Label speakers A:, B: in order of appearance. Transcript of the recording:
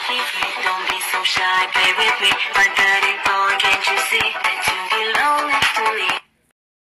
A: be free, don't be so shy. Play with me, my daddy.